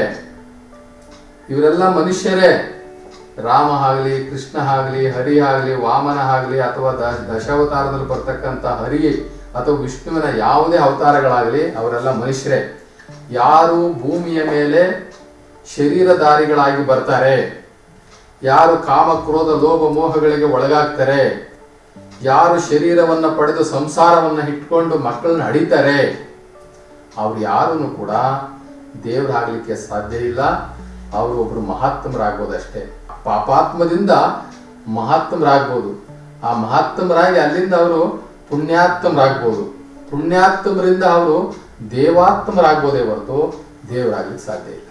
ಇವರೆಲ್ಲ ಮನುಷ್ಯರೇ. ರಾಮ ಆಗ್ಲಿ, ಕೃಷ್ಣ ಆಗ್ಲಿ, ಹರಿ ಆಗ್ಲಿ, ವಾಮನ ಆಗ್ಲಿ, ಅಥವಾ ದಶಾವತಾರದಲ್ಲಿ ಬರ್ತಕ್ಕಂಥ ಹರಿ ಅಥವಾ ವಿಷ್ಣುವಿನ ಯಾವುದೇ ಅವತಾರಗಳಾಗಲಿ ಅವರೆಲ್ಲ ಮನುಷ್ಯರೇ. ಯಾರು ಭೂಮಿಯ ಮೇಲೆ ಶರೀರಧಾರಿಗಳಾಗಿ ಬರ್ತಾರೆ, ಯಾರು ಕಾಮ ಕ್ರೋಧ ಲೋಭ ಮೋಹಗಳಿಗೆ ಒಳಗಾಗ್ತಾರೆ, ಯಾರು ಶರೀರವನ್ನ ಪಡೆದು ಸಂಸಾರವನ್ನ ಇಟ್ಕೊಂಡು ಮಕ್ಕಳನ್ನ ಹಡಿತಾರೆ, ಅವ್ರು ಯಾರನ್ನು ಕೂಡ ದೇವರಾಗ್ಲಿಕ್ಕೆ ಸಾಧ್ಯ ಇಲ್ಲ. ಅವರು ಒಬ್ರು ಮಹಾತ್ಮರಾಗ್ಬೋದಷ್ಟೇ. ಪಾಪಾತ್ಮದಿಂದ ಮಹಾತ್ಮರಾಗ್ಬೋದು. ಆ ಮಹಾತ್ಮರಾಗಿ ಅಲ್ಲಿಂದ ಅವರು ಪುಣ್ಯಾತ್ಮರಾಗ್ಬೋದು. ಪುಣ್ಯಾತ್ಮರಿಂದ ಅವರು ದೇವಾತ್ಮರಾಗ್ಬೋದೇ ಹೊರತು ದೇವರಾಗ್ಲಿಕ್ಕೆ ಸಾಧ್ಯ ಇಲ್ಲ.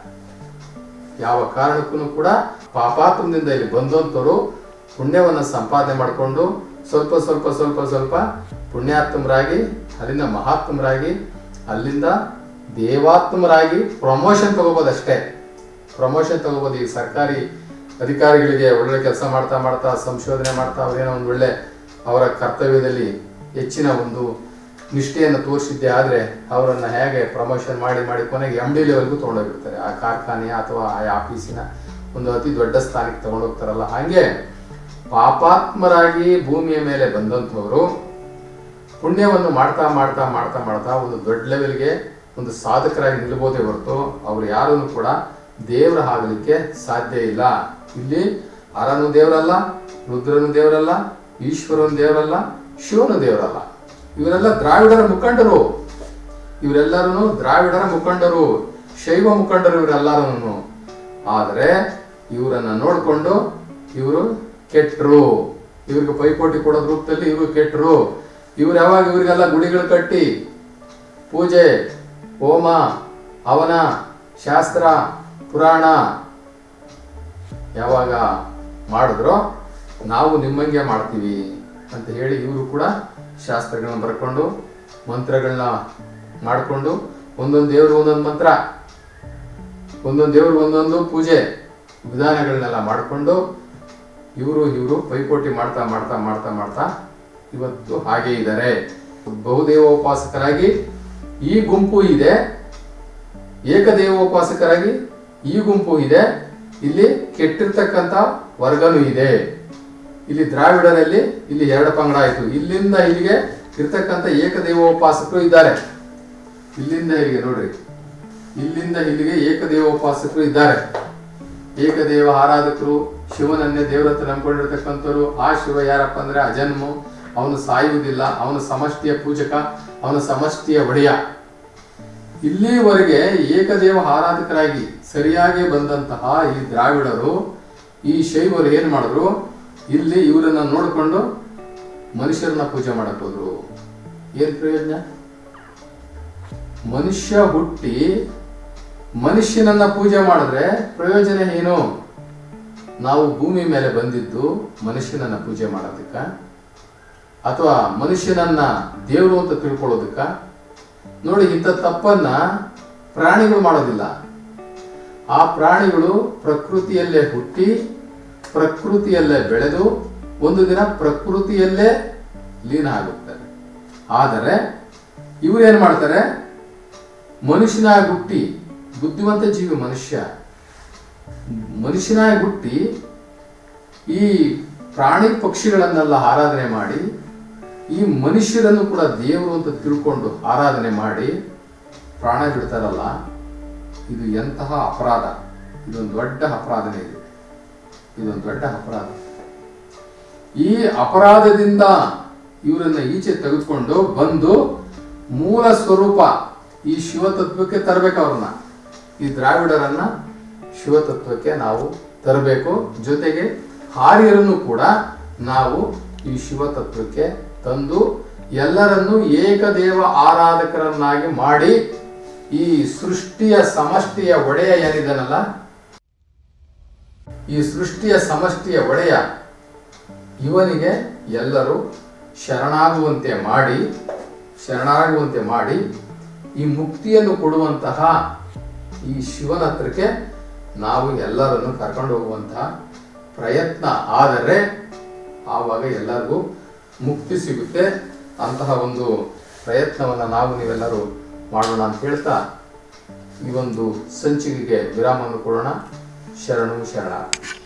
ಯಾವ ಕಾರಣಕ್ಕೂ ಕೂಡ ಪಾಪಾತ್ಮದಿಂದ ಇಲ್ಲಿ ಬಂದಂಥವ್ರು ಪುಣ್ಯವನ್ನ ಸಂಪಾದನೆ ಮಾಡಿಕೊಂಡು ಸ್ವಲ್ಪ ಸ್ವಲ್ಪ ಸ್ವಲ್ಪ ಸ್ವಲ್ಪ ಪುಣ್ಯಾತ್ಮರಾಗಿ ಅಲ್ಲಿಂದ ಮಹಾತ್ಮರಾಗಿ ಅಲ್ಲಿಂದ ದೇವಾತ್ಮರಾಗಿ ಪ್ರಮೋಷನ್ ತಗೋಬೋದಷ್ಟೇ. ಪ್ರಮೋಷನ್ ತಗೋಬೋದು. ಈ ಸರ್ಕಾರಿ ಅಧಿಕಾರಿಗಳಿಗೆ ಒಳ್ಳೆ ಕೆಲಸ ಮಾಡ್ತಾ ಮಾಡ್ತಾ ಸಂಶೋಧನೆ ಮಾಡ್ತಾ ಅವರೇನೋ ಒಂದು ಒಳ್ಳೆ ಅವರ ಕರ್ತವ್ಯದಲ್ಲಿ ಹೆಚ್ಚಿನ ಒಂದು ನಿಷ್ಠೆಯನ್ನು ತೋರಿಸಿದ್ದೆ ಆದರೆ ಅವರನ್ನು ಹೇಗೆ ಪ್ರಮೋಷನ್ ಮಾಡಿ ಮಾಡಿ ಕೊನೆಗೆ ಎಮ್ ಡಿ ಲೆವೆಲ್ಗೂ ತೊಗೊಂಡೋಗಿರ್ತಾರೆ. ಆ ಕಾರ್ಖಾನೆಯ ಅಥವಾ ಆ ಆಫೀಸಿನ ಒಂದು ಅತಿ ದೊಡ್ಡ ಸ್ಥಾನಕ್ಕೆ ತಗೊಂಡೋಗ್ತಾರಲ್ಲ, ಹಾಗೆ ಪಾಪಾತ್ಮರಾಗಿ ಭೂಮಿಯ ಮೇಲೆ ಬಂದಂಥವರು ಪುಣ್ಯವನ್ನು ಮಾಡ್ತಾ ಮಾಡ್ತಾ ಮಾಡ್ತಾ ಮಾಡ್ತಾ ಒಂದು ದೊಡ್ಡ ಲೆವೆಲ್ಗೆ ಒಂದು ಸಾಧಕರಾಗಿ ನಿಲ್ಬೋದೇ ಹೊರತು ಅವರು ಯಾರನ್ನು ಕೂಡ ದೇವರ ಆಗಲಿಕ್ಕೆ ಸಾಧ್ಯ ಇಲ್ಲ. ಇಲ್ಲಿ ಹರನು ದೇವರಲ್ಲ, ರುದ್ರನು ದೇವರಲ್ಲ, ಈಶ್ವರನು ದೇವರಲ್ಲ, ಶಿವನು ದೇವರಲ್ಲ. ಇವರೆಲ್ಲ ದ್ರಾವಿಡರ ಮುಖಂಡರು. ಇವರೆಲ್ಲರೂ ದ್ರಾವಿಡರ ಮುಖಂಡರು, ಶೈವ ಮುಖಂಡರು ಇವರೆಲ್ಲರೂ. ಆದರೆ ಇವರನ್ನ ನೋಡಿಕೊಂಡು ಇವರು ಕೆಟ್ಟರು. ಇವ್ರಿಗೆ ಪೈಪೋಟಿ ಕೊಡೋದ್ ರೂಪದಲ್ಲಿ ಇವರು ಕೆಟ್ಟರು. ಇವ್ರು ಯಾವಾಗ ಇವರಿಗೆಲ್ಲ ಗುಡಿಗಳು ಕಟ್ಟಿ ಪೂಜೆ ಹೋಮ ಹವನ ಶಾಸ್ತ್ರ ಪುರಾಣ ಯಾವಾಗ ಮಾಡಿದ್ರೋ ನಾವು ನಿಮ್ಮಂಗೆ ಮಾಡ್ತೀವಿ ಅಂತ ಹೇಳಿ ಇವರು ಕೂಡ ಶಾಸ್ತ್ರಗಳನ್ನ ಬರ್ಕೊಂಡು ಮಂತ್ರಗಳನ್ನ ಮಾಡಿಕೊಂಡು ಒಂದೊಂದು ದೇವ್ರಿಗೆ ಒಂದೊಂದು ಮಂತ್ರ, ಒಂದೊಂದು ದೇವ್ರಿಗೆ ಒಂದೊಂದು ಪೂಜೆ ವಿಧಾನಗಳನ್ನೆಲ್ಲ ಮಾಡಿಕೊಂಡು ಇವರು ಇವರು ಪೈಪೋಟಿ ಮಾಡ್ತಾ ಮಾಡ್ತಾ ಮಾಡ್ತಾ ಮಾಡ್ತಾ ಇವತ್ತು ಹಾಗೆ ಇದ್ದಾರೆ. ಬಹುದೇವೋಪಾಸಕರಾಗಿ ಈ ಗುಂಪು ಇದೆ, ಏಕದೇವೋಪಾಸಕರಾಗಿ ಈ ಗುಂಪು ಇದೆ, ಇಲ್ಲಿ ಕೆಟ್ಟಿರ್ತಕ್ಕಂಥ ವರ್ಗನೂ ಇದೆ. ಇಲ್ಲಿ ದ್ರಾವಿಡರಲ್ಲಿ ಇಲ್ಲಿ ಎರಡು ಪಂಗಡ ಆಯ್ತು. ಇಲ್ಲಿಂದ ಇಲ್ಲಿಗೆ ಇರ್ತಕ್ಕಂಥ ಏಕದೇವೋಪಾಸಕರು ಇದ್ದಾರೆ. ಇಲ್ಲಿಂದ ಇಲ್ಲಿಗೆ ನೋಡ್ರಿ, ಇಲ್ಲಿಂದ ಇಲ್ಲಿಗೆ ಏಕದೇವೋಪಾಸಕರು ಇದ್ದಾರೆ. ಏಕದೇವ ಆರಾಧಕರು, ಶಿವನನ್ನೇ ದೇವರತ್ರ ನಂಬ್ಕೊಂಡಿರ್ತಕ್ಕಂಥವ್ರು. ಆ ಶಿವ ಯಾರಪ್ಪ ಅಂದ್ರೆ ಅಜನ್ಮು, ಅವನು ಸಾಯುವುದಿಲ್ಲ, ಅವನು ಸಮಷ್ಟಿಯ ಪೂಜಕ, ಅವನು ಸಮಷ್ಟಿಯ ಒಡೆಯ. ಇಲ್ಲಿವರೆಗೆ ಏಕದೇವ ಆರಾಧಕರಾಗಿ ಸರಿಯಾಗಿ ಬಂದಂತಹ ಈ ದ್ರಾವಿಡರು, ಈ ಶೈವರು ಏನ್ ಮಾಡಿದ್ರು, ಇಲ್ಲಿ ಇವರನ್ನ ನೋಡಿಕೊಂಡು ಮನುಷ್ಯರನ್ನ ಪೂಜೆ ಮಾಡಕ್ ಹೋದ್ರು. ಏನ್ ಪ್ರಯೋಜನ? ಮನುಷ್ಯ ಹುಟ್ಟಿ ಮನುಷ್ಯನನ್ನ ಪೂಜೆ ಮಾಡಿದ್ರೆ ಪ್ರಯೋಜನ ಏನು? ನಾವು ಭೂಮಿ ಮೇಲೆ ಬಂದಿದ್ದು ಮನುಷ್ಯನನ್ನ ಪೂಜೆ ಮಾಡೋದಕ್ಕ ಅಥವಾ ಮನುಷ್ಯನನ್ನ ದೇವರು ಅಂತ ತಿಳ್ಕೊಳ್ಳೋದಕ್ಕ? ನೋಡಿ, ಇಂಥ ತಪ್ಪನ್ನ ಪ್ರಾಣಿಗಳು ಮಾಡೋದಿಲ್ಲ. ಆ ಪ್ರಾಣಿಗಳು ಪ್ರಕೃತಿಯಲ್ಲೇ ಹುಟ್ಟಿ ಪ್ರಕೃತಿಯಲ್ಲೇ ಬೆಳೆದು ಒಂದು ದಿನ ಪ್ರಕೃತಿಯಲ್ಲೇ ಲೀನ ಆಗುತ್ತಾರೆ. ಆದರೆ ಇವ್ರು ಏನ್ ಮಾಡ್ತಾರೆ, ಮನುಷ್ಯನಾಗಿ ಹುಟ್ಟಿ, ಬುದ್ಧಿವಂತ ಜೀವಿ ಮನುಷ್ಯ, ಮನುಷ್ಯನಾಗಿ ಹುಟ್ಟಿ ಈ ಪ್ರಾಣಿ ಪಕ್ಷಿಗಳನ್ನೆಲ್ಲ ಆರಾಧನೆ ಮಾಡಿ ಈ ಮನುಷ್ಯರನ್ನು ಕೂಡ ದೇವರು ಅಂತ ತಿಳ್ಕೊಂಡು ಆರಾಧನೆ ಮಾಡಿ ಪ್ರಾಣ ಬಿಡ್ತಾರಲ್ಲ, ಇದು ಎಂತಹ ಅಪರಾಧ! ಇದೊಂದು ದೊಡ್ಡ ಅಪರಾಧನೇ ಇದೆ. ಇದೊಂದು ದೊಡ್ಡ ಅಪರಾಧ. ಈ ಅಪರಾಧದಿಂದ ಇವರನ್ನ ಈಚೆ ತೆಗೆದುಕೊಂಡು ಬಂದು ಮೂಲ ಸ್ವರೂಪ ಈ ಶಿವತತ್ವಕ್ಕೆ ತರಬೇಕು. ಅವ್ರನ್ನ, ಈ ದ್ರಾವಿಡರನ್ನ ಶಿವತತ್ವಕ್ಕೆ ನಾವು ತರಬೇಕು. ಜೊತೆಗೆ ಆರ್ಯರನ್ನು ಕೂಡ ನಾವು ಈ ಶಿವತತ್ವಕ್ಕೆ ತಂದು ಎಲ್ಲರನ್ನೂ ಏಕದೇವ ಆರಾಧಕರನ್ನಾಗಿ ಮಾಡಿ ಈ ಸೃಷ್ಟಿಯ ಸಮಷ್ಟಿಯ ಒಡೆಯ ಏನಿದನಲ್ಲ, ಈ ಸೃಷ್ಟಿಯ ಸಮಷ್ಟಿಯ ಒಡೆಯ ಇವನಿಗೆ ಎಲ್ಲರೂ ಶರಣಾಗುವಂತೆ ಮಾಡಿ ಶರಣಾಗುವಂತೆ ಮಾಡಿ ಈ ಮುಕ್ತಿಯನ್ನು ಕೊಡುವಂತಹ ಈ ಶಿವನ ಹತ್ರಕ್ಕೆ ನಾವು ಎಲ್ಲರನ್ನು ಕರ್ಕೊಂಡು ಹೋಗುವಂತಹ ಪ್ರಯತ್ನ ಆದರೆ ಆವಾಗ ಎಲ್ಲರಿಗೂ ಮುಕ್ತಿ ಸಿಗುತ್ತೆ. ಅಂತಹ ಒಂದು ಪ್ರಯತ್ನವನ್ನು ನಾವು ನೀವೆಲ್ಲರೂ ಮಾಡೋಣ ಅಂತ ಹೇಳ್ತಾ ಈ ಒಂದು ಸಂಚಿಕೆಗೆ ವಿರಾಮವನ್ನು ಕೊಡೋಣ. ಶರಣು ಶರಣ.